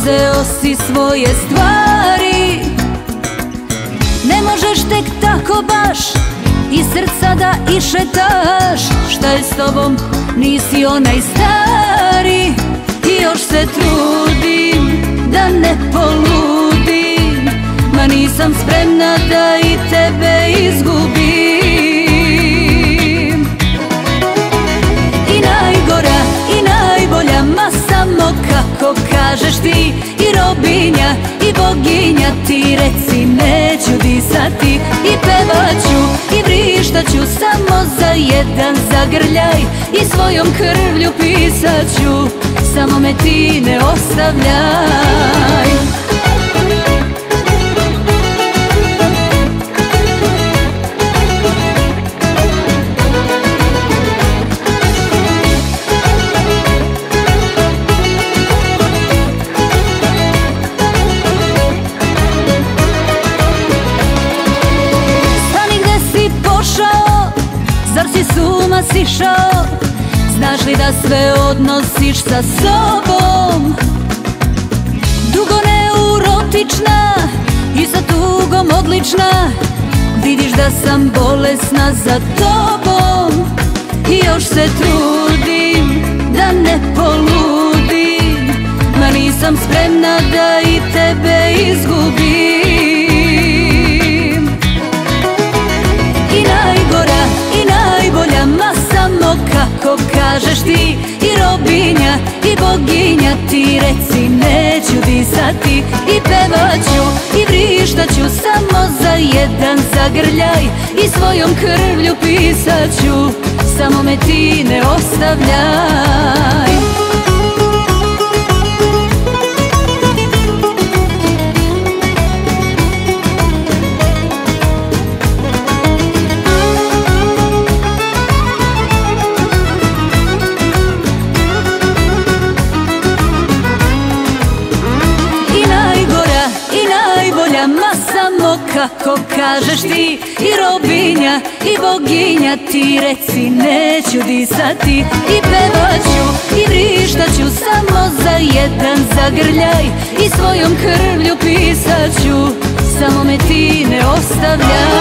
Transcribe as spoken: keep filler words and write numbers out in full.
Uzeo si svoje stvari, ne možeš tek tako baš iz srca da išetaš. Šta je s tobom, nisi onaj stari. I još se trudim da ne poludim, ma nisam spremna da i tebe izgubim. I najgora i najbolja, ma samo kako kažeš ti. I robinja i boginja, ti reci neću disati. I pevaću i vrištaću samo za jedan zagrljaj, i svojom krvlju pisaću, samo me ti ne ostavljaj. Zar si s uma sišao? Znaš li da sve odnosiš sa sobom? Dugo neurotična i sa tugom odlična, vidiš da sam bolesna za tobom. I još se trudim da ne poludim, ma nisam spremna da i tebe izgubim. I najgora i najbolja, ma samo kako kažeš ti. I robinja i boginja, ti reci neću disati. I pevaću i vrištaću samo za jedan zagrljaj, i svojom krvlju pisaću, samo me ti ne ostavljaj. Ma samo kako kažeš ti. I robinja i boginja, ti reci neću disati. I pevaću i vrištaću samo za jedan zagrljaj, i svojom krvlju pisaću, samo me ti ne ostavljaj.